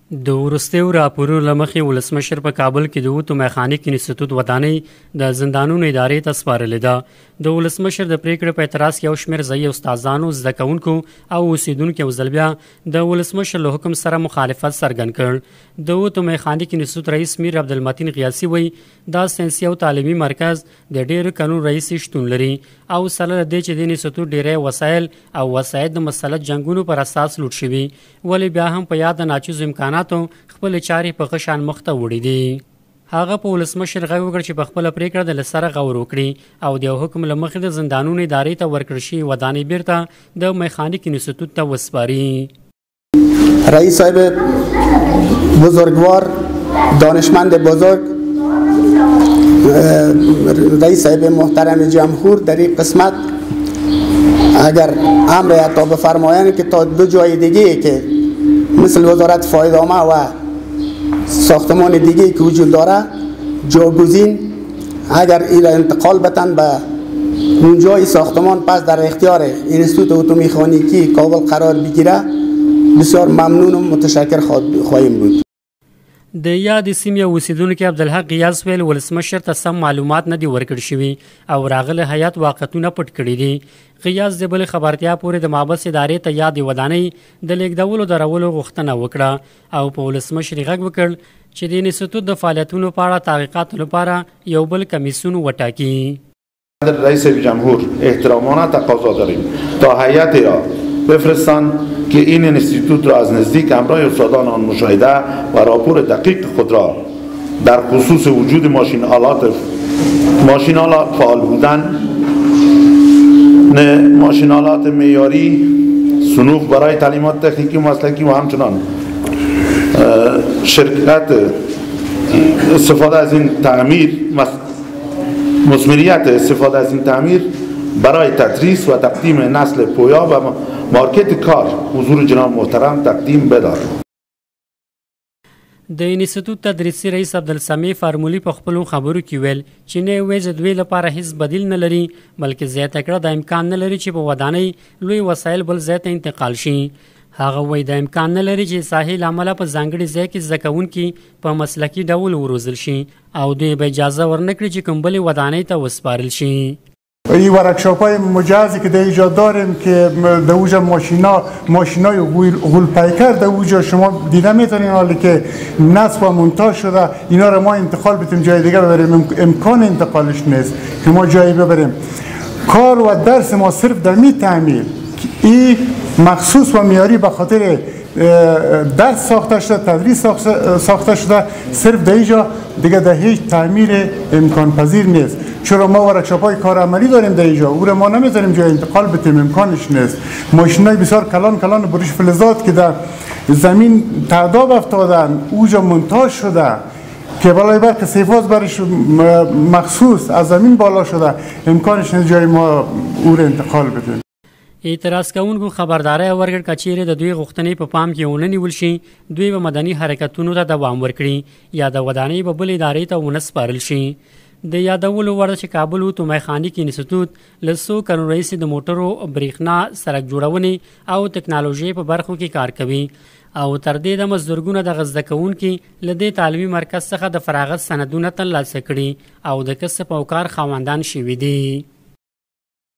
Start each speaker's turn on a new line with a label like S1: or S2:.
S1: د وروستیو راپورونو له مخې ولسمشر په کابل کې د اوتو میخانیک انسټیټیوټ ودانۍ د زندانونو ادارې ته سپارلې ده. د ولسمشر د پریکړې په اعتراض کې یو شمېر ځايي استادانو، زده کوونکو او اوسیدونکو یو ځل بیا د ولسمشر له حکم سره مخالفت څرګند کړ. د اوتو میخانیک انسټیټیوټ رئیس میر عبدالمتین غیاسي وایي دا ساینسي او تعلیمي مرکز د ډېرو کلونو راهیسې شتون لري او سره له دې چې د انسټیټیوټ ډېری وسایل او وسایط د مسلط جنګونو پر اساس لوټ شوي، ولې بیا هم په یاد ناچیزو امکاناتو خپل چارې په ښه شان مخته وړي دي. هغه په ولسمشر غږ وکړ چې په خپله پریکړه د لسره غور وکړي او د یو حکم له مخې د زندانونو ادارې ته ورکړل شوې ودانۍ بیرته د میخانیک انسټیټیوټ ته وسپاري.
S2: رئیس صاحب بزرگوار، دانشمند بزرگ، رئیس صاحب محترم جمهور در این قسمت اگر امر عطا بفرمایند که تا 2 جای دیگه که مثل وزارت فایدامه و ساختمان دیگه که وجود داره جاگزین اگر ایرا انتقال بتن به اونجای ساختمان پس در اختیار انستیتوت اتو میخانیکی کابل قرار بگیره بسیار ممنون و متشکر خواهیم بود.
S1: د یاد سیمې اوسیدونکو عبدالحق غیاث ویل ولسمشر ته سم معلومات نه دي ورکړل شوي او راغله هیات واقعیتونه پټ کړي دي. غیاث د بل خبرتیا پورې د مابس ادارې ته یاد ودانۍ د لیږدولو درولو غوښتنه وکړه او په ولسمشر غږ وکړ چې د انسټیټیوټ د فعالیتونو په اړه تحقیقاتو لپاره یو بل کمیسیون وټاکي.
S3: رئیس جمهور احترامانه تقاضا داریم تا هیئت را بفرستان که این انستیتوت را از نزدیک همراه استادان آن مشاهده و راپور دقیق خود را در خصوص وجود ماشین آلات فعال بودن، ماشین آلات معیاری، صنوف برای تعلیمات تکنیکی و مسلکی و همچنان شرکت استفاده از این تعمیر، مثمریت استفاده از این تعمیر برای تدریس و تقدیم نسل پویا و مارکت کار حضور جناب محترم تقدیم بدار.
S1: د انسټیټیوټ تدریسي رئیس عبدالسمیع فارمولي په خپلو خبرو کې ویل چې نه یوازې د دوی لپاره هیڅ بدیل نه لري بلکې زیاته کړه د امکان نه لري چې په ودانۍ لوی وسایل بل ځای ته انتقال شي. هغه وایي د امکان نه لري چې ساحل عمله په ځانګړي ځای کې زده کوونکي په مسلکي ډول وروزل شي او دوی به اجازه ورنکړي چې کوم بلې ودانۍ ته وسپارل شي.
S4: این ورکشاپ های مجهزی که در اینجا داریم که در اوجا ماشینای غول پیکر در اوجا شما دیده میتونین، حالی که نصب و مونتاژ شده اینا رو ما انتقال بتیم جای دیگه ببریم امکان انتقالش نیست که ما جایی ببریم. کار و درس ما صرف در می تعمیر این مخصوص و معیاری به خاطر درس ساخته شده، تدریس ساخته شده، صرف در اینجا دیگه در هیچ تعمیر امکان پذیر نیست. چرا ما ورکشاپ های کار عملی داریم در اینجا، او رو ما نمیذاریم جای انتقال بتیم، امکانش نیست. ماشین های بسیار کلان بروش فلزات که در زمین تعداب افتادن اوجا منتاج شده که بالای برق سیفاز برش مخصوص از زمین بالا شده، امکانش نیست جای ما او رو انتقال بتیم.
S1: اعتراض کوونکو خبرداری ورکړ که چیرې د دوی غوښتنې په پام کې ونه نیول شي دوی به مدني حرکتونو ته دوام ورکړي یا د ودانۍ به بلې ادارې ته ونه سپارل شي. د یادولو وړ چې کابل اوتو میخانیک انسټیټیوټ له 100 کلونو راهیسې د موټرو، برېښنا، سړک جوړونې او ټکنالوژۍ په برخو کې کار کوي او تر دې دمه زرګونه دغه زده کوونکي له دې تعلیمي مرکز څخه د فراغت سندونه ترلاسه کړي او د کسب او کار خاوندان شوي دي.